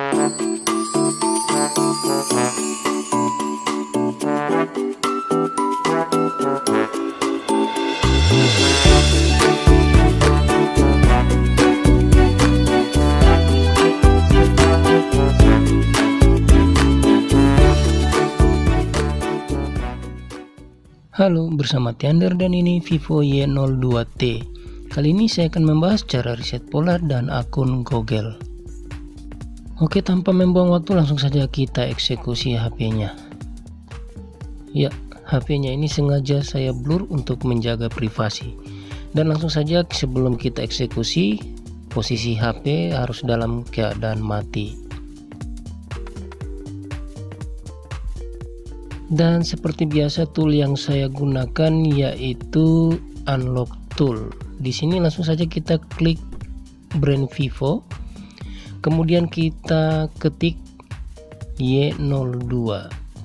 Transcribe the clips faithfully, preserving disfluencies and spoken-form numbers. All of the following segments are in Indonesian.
Halo, bersama Tiander dan ini Vivo Y nol dua T. Kali ini saya akan membahas cara reset pola dan akun Google. Oke, tanpa membuang waktu langsung saja kita eksekusi H P-nya. Ya, H P-nya ini sengaja saya blur untuk menjaga privasi. Dan langsung saja sebelum kita eksekusi, posisi H P harus dalam keadaan mati. Dan seperti biasa tool yang saya gunakan yaitu unlock tool. Di sini langsung saja kita klik brand Vivo, kemudian kita ketik Y nol dua.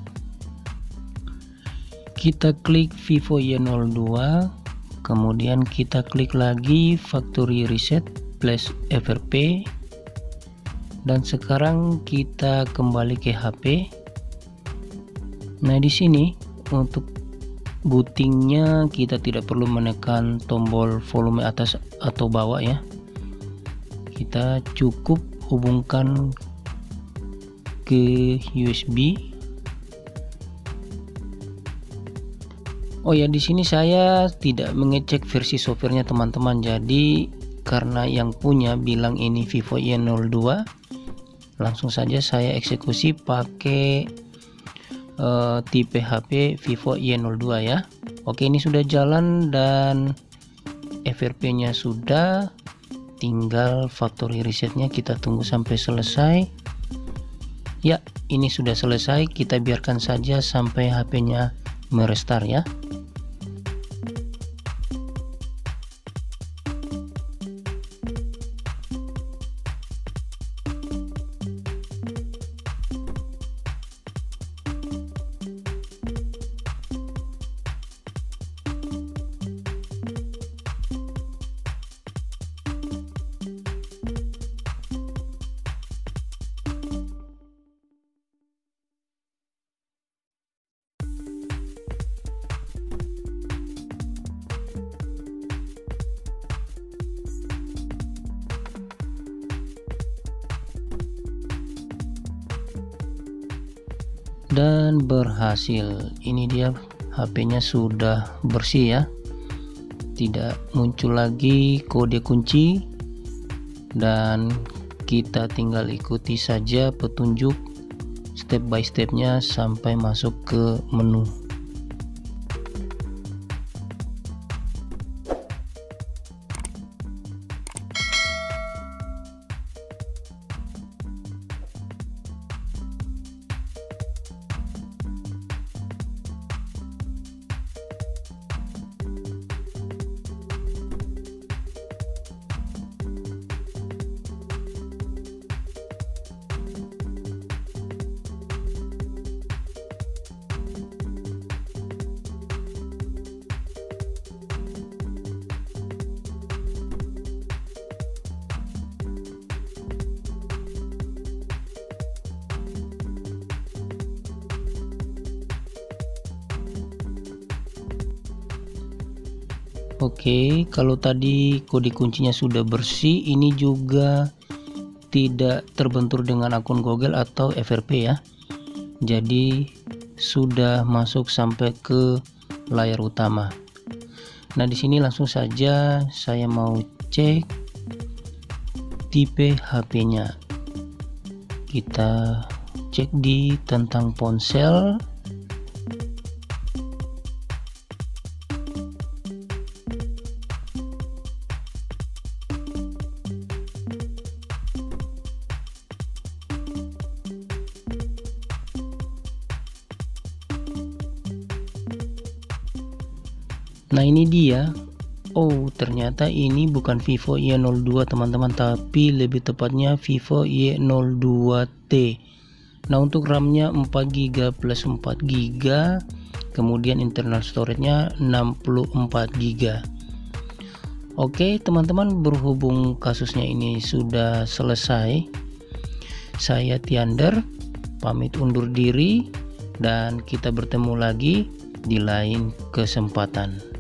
Kita klik Vivo Y nol dua, kemudian kita klik lagi factory reset plus F R P, dan sekarang kita kembali ke H P. Nah, di sini untuk bootingnya kita tidak perlu menekan tombol volume atas atau bawah ya. Kita cukup hubungkan ke U S B. Oh ya, di sini saya tidak mengecek versi softwarenya teman-teman. Jadi karena yang punya bilang ini Vivo Y nol dua, langsung saja saya eksekusi pakai Uh, tipe H P Vivo Y nol dua ya. Oke, ini sudah jalan dan F R P nya sudah, tinggal factory resetnya kita tunggu sampai selesai. Ya, ini sudah selesai, kita biarkan saja sampai H P nya merestart ya. Dan berhasil. Ini dia, H P-nya sudah bersih ya, tidak muncul lagi kode kunci, dan kita tinggal ikuti saja petunjuk step by stepnya sampai masuk ke menu. Oke, kalau tadi kode kuncinya sudah bersih, ini juga tidak terbentur dengan akun Google atau F R P ya. Jadi sudah masuk sampai ke layar utama. Nah, di sini langsung saja saya mau cek tipe H P-nya. Kita cek di tentang ponsel. Nah, ini dia. Oh, ternyata ini bukan Vivo Y nol dua teman-teman, tapi lebih tepatnya Vivo Y nol dua T. Nah, untuk RAM-nya empat giga plus empat giga, kemudian internal storage-nya enam puluh empat giga. Oke teman-teman, berhubung kasusnya ini sudah selesai, Saya Tiander, pamit undur diri dan kita bertemu lagi di lain kesempatan.